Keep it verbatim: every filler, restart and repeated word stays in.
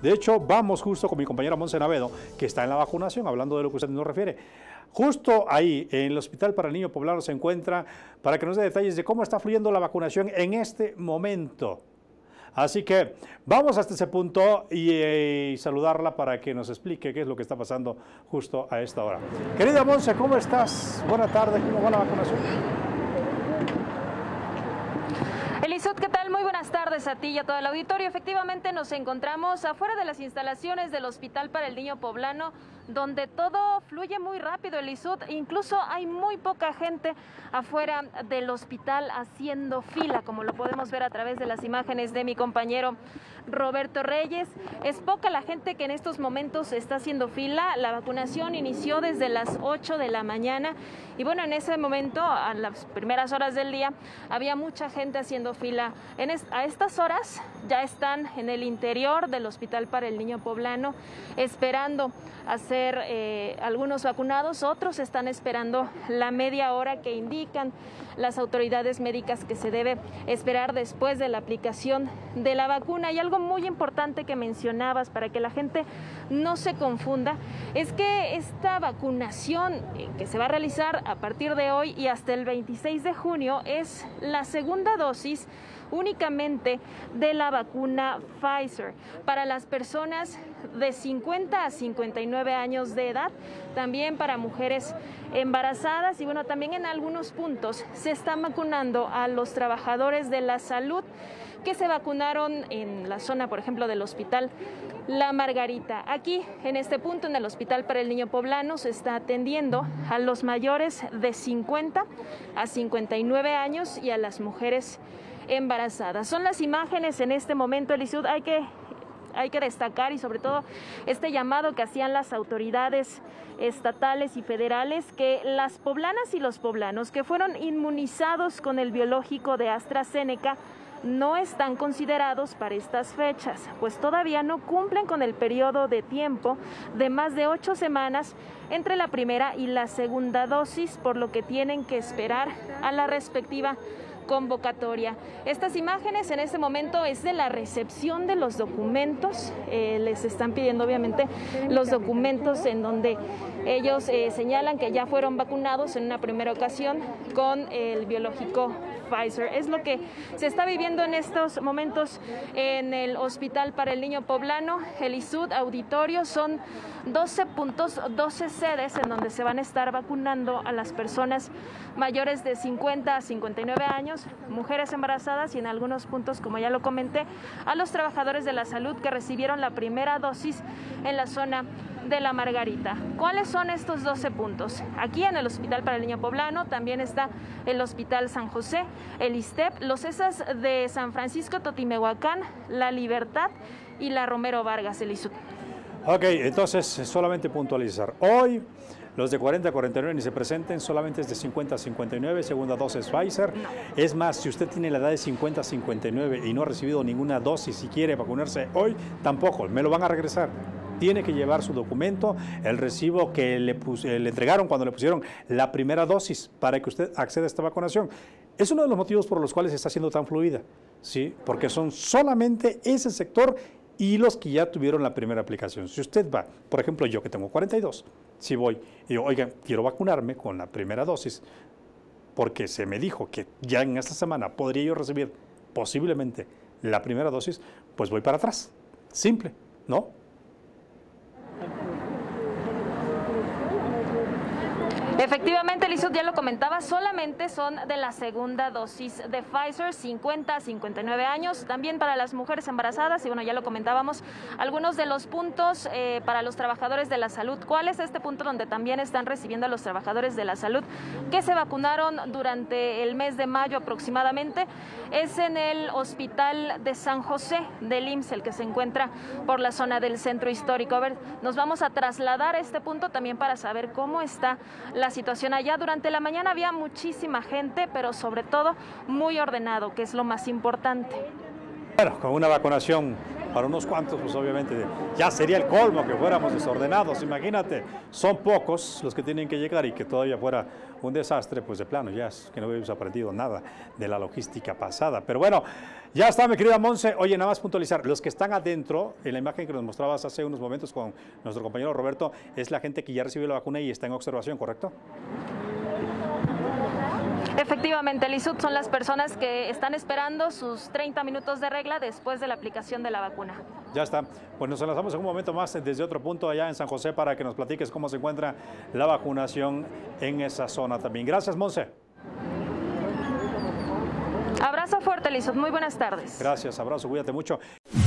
De hecho, vamos justo con mi compañera Monse Navedo, que está en la vacunación, hablando de lo que usted nos refiere. Justo ahí, en el Hospital para el Niño Poblano, se encuentra para que nos dé detalles de cómo está fluyendo la vacunación en este momento. Así que vamos hasta ese punto y, eh, y saludarla para que nos explique qué es lo que está pasando justo a esta hora. Querida Monse, ¿cómo estás? Buenas tardes, ¿cómo va la vacunación? Elisut, ¿qué tal? Muy buenas tardes a ti y a todo el auditorio. Efectivamente nos encontramos afuera de las instalaciones del Hospital para el Niño Poblano, donde todo fluye muy rápido, Elisut. Incluso hay muy poca gente afuera del hospital haciendo fila, como lo podemos ver a través de las imágenes de mi compañero Roberto Reyes. Es poca la gente que en estos momentos está haciendo fila. La vacunación inició desde las ocho de la mañana y bueno, en ese momento, a las primeras horas del día, había mucha gente haciendo fila. En es, a estas horas ya están en el interior del Hospital para el Niño Poblano esperando a ser eh, algunos vacunados, otros están esperando la media hora que indican las autoridades médicas que se debe esperar después de la aplicación de la vacuna. Y algo muy importante que mencionabas para que la gente no se confunda es que esta vacunación que se va a realizar a partir de hoy y hasta el veintiséis de junio es la segunda dosis únicamente de la vacuna Pfizer para las personas de cincuenta a cincuenta y nueve años de edad, también para mujeres embarazadas y bueno, también en algunos puntos se están vacunando a los trabajadores de la salud que se vacunaron en la zona, por ejemplo, del Hospital La Margarita. Aquí, en este punto, en el Hospital para el Niño Poblano, se está atendiendo a los mayores de cincuenta a cincuenta y nueve años y a las mujeres embarazadas. Son las imágenes en este momento, Elisud. Hay que, hay que destacar y sobre todo este llamado que hacían las autoridades estatales y federales, que las poblanas y los poblanos que fueron inmunizados con el biológico de AstraZeneca no están considerados para estas fechas, pues todavía no cumplen con el periodo de tiempo de más de ocho semanas entre la primera y la segunda dosis, por lo que tienen que esperar a la respectiva convocatoria. Estas imágenes en este momento es de la recepción de los documentos. Eh, les están pidiendo obviamente los documentos en donde ellos eh, señalan que ya fueron vacunados en una primera ocasión con el biológico Pfizer. Es lo que se está viviendo en estos momentos en el Hospital para el Niño Poblano. Elisud, auditorio, son doce puntos, doce sedes en donde se van a estar vacunando a las personas mayores de cincuenta a cincuenta y nueve años, mujeres embarazadas y en algunos puntos, como ya lo comenté, a los trabajadores de la salud que recibieron la primera dosis en la zona de La Margarita. ¿Cuáles son estos doce puntos? Aquí en el Hospital para el Niño Poblano también está el Hospital San José, el ISSSTEP, los ESAS de San Francisco, Totimehuacán, La Libertad y la Romero Vargas, Elisut. Ok, entonces solamente puntualizar. Hoy los de cuarenta a cuarenta y nueve ni se presenten, solamente es de cincuenta a cincuenta y nueve, segunda dosis Pfizer. No. Es más, si usted tiene la edad de cincuenta a cincuenta y nueve y no ha recibido ninguna dosis y quiere vacunarse hoy, tampoco, me lo van a regresar. Tiene que llevar su documento, el recibo que le, pus, le entregaron cuando le pusieron la primera dosis para que usted acceda a esta vacunación. Es uno de los motivos por los cuales está siendo tan fluida, ¿sí? Porque son solamente ese sector y los que ya tuvieron la primera aplicación. Si usted va, por ejemplo, yo que tengo cuarenta y dos, si voy y digo, oigan, quiero vacunarme con la primera dosis, porque se me dijo que ya en esta semana podría yo recibir posiblemente la primera dosis, pues voy para atrás. Simple, ¿no? Efectivamente, Elisut, ya lo comentaba, solamente son de la segunda dosis de Pfizer, cincuenta a cincuenta y nueve años, también para las mujeres embarazadas y bueno, ya lo comentábamos, algunos de los puntos eh, para los trabajadores de la salud. ¿Cuál es este punto donde también están recibiendo a los trabajadores de la salud que se vacunaron durante el mes de mayo aproximadamente? Es en el Hospital de San José del I M S S, el que se encuentra por la zona del centro histórico. A ver, nos vamos a trasladar a este punto también para saber cómo está la situación allá. Durante la mañana había muchísima gente, pero sobre todo muy ordenado, que es lo más importante. Bueno, con una vacunación para unos cuantos, pues obviamente ya sería el colmo que fuéramos desordenados. Imagínate, son pocos los que tienen que llegar y que todavía fuera un desastre, pues de plano ya es que no hubiéramos aprendido nada de la logística pasada. Pero bueno, ya está, mi querida Monse. Oye, nada más puntualizar, los que están adentro, en la imagen que nos mostrabas hace unos momentos con nuestro compañero Roberto, es la gente que ya recibió la vacuna y está en observación, ¿correcto? Efectivamente, Lisut, son las personas que están esperando sus treinta minutos de regla después de la aplicación de la vacuna. Ya está. Pues nos enlazamos en un momento más desde otro punto allá en San José para que nos platiques cómo se encuentra la vacunación en esa zona también. Gracias, Monse. Abrazo fuerte, Lisut. Muy buenas tardes. Gracias, abrazo, cuídate mucho.